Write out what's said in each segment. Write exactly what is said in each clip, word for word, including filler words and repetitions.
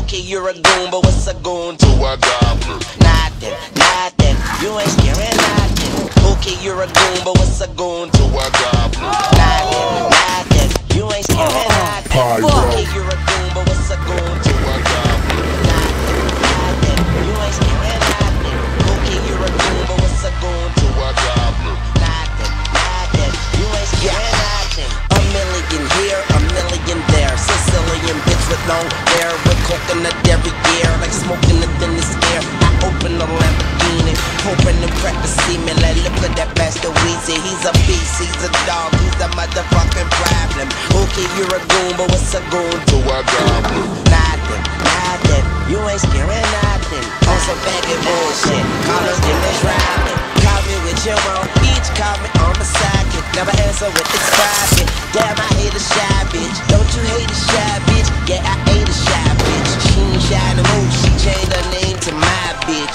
Okay, you're a goon, but what's a goon to a gobbler? Nothing, nothing, you ain't scaring nothing. Okay, you're a goon, but what's a goon to a gobbler? Nothing, nothing, you ain't scaring nothing. Okay, you're a goon, but what's a goon to a gobbler? Nothing, nothing, you ain't scaring nothing. Okay, you're a goon, but what's a goon to a gobbler? Nothing, nothing, you ain't scaring nothing. A million here, a million there. Sicilian bitch with long hair, with coconut every year, like smoking it in this air. I open the Lamborghini, hoping to crack the semen. Like, look at that bastard Weezy. He's a beast, he's a dog, he's a motherfucking problem. Okay, you're a goon, but what's a goon to a gobbler? Nothing, nothing, you ain't scaring nothing. On some baggy bullshit, call us Dennis Rodman. Call me with your own bitch, call me on my sidekick. Never answer with it's private. Damn, I hate a shy bitch. Don't you hate a shy bitch? Yeah, I hate a shy bitch. She ain't shy no more, she changed her name to my bitch.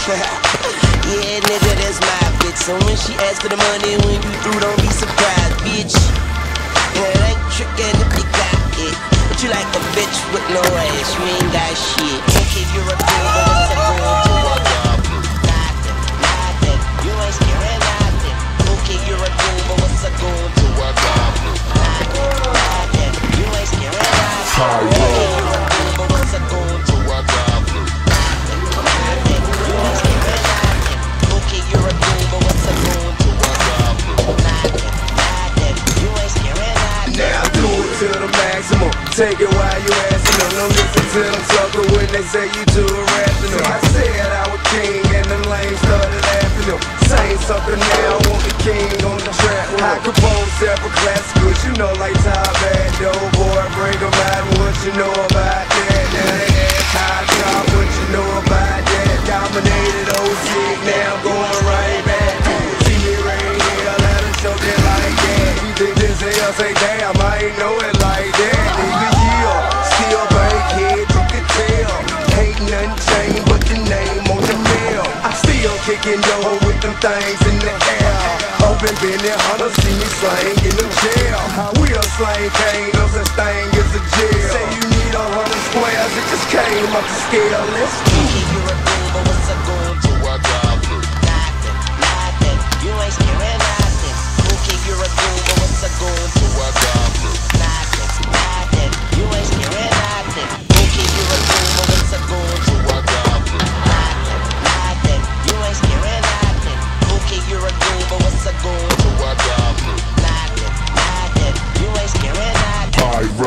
Yeah, nigga, that's my bitch. So when she asks for the money, when you through, don't be surprised, bitch. Yeah, it ain't trickin' if you got it, but you like a bitch with no ass, you ain't got shit. Okay, you're a fool, but what's a goon to a gobbler? Nothing, nothing, you ain't scaring nothing. Okay, you're a goon, but what's a goon to a gobbler? Nothing, nothing, you ain't scaring nothing. Okay, you're a goon, but what's a goon to a gobbler? Nothing, nothing, you ain't scaring nothing. Okay, you're a goon, but what's a goon to a gobbler? Nothing, nothing, you ain't scaring nothing. Now do it to the maximum. Take it while you asking them. Don't listen to them sucker when they say you too irrational. I said I was king and them lames started laughing them. Same sucker now, want the king on the track. I compose several classicals, you know, like Top Bad Dough Boy, bring them out. What you know about that? Now they ask how I drop, what you know about that? Dominated O C, now I'm going right back. See me right here, let us show that like that. You think this hell, say damn, I ain't know it like that. Nigga, yeah, still bankhead, you can tell. Ain't nothing changed but the name on the mail. I'm still kicking dough with them things in the air. Open Benny Hunter, see me slang in the jail. We a slang cane, no such thing as a jail. Say you need a hundred squares, it just came up the scale. Let's do it. Okay, you're a goon, but what's a goon to a gobbler? Nothing, nothing, you ain't scaring nothing. Okay, you're a goon, but what's a goon to a gobbler? Nothing, nothing, you ain't scaring nothing. Okay, you're a goon, but what's a goon to a gobbler? Nothing, nothing, you ain't scaring nothing. Okay, you're a goon, but what's a goon to a gobbler? Nothing, nothing, you ain't scaring nothing.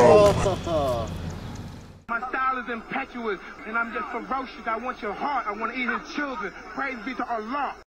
Pyro. My style is impetuous, and I'm just ferocious. I want your heart. I want to eat his children. Praise be to Allah.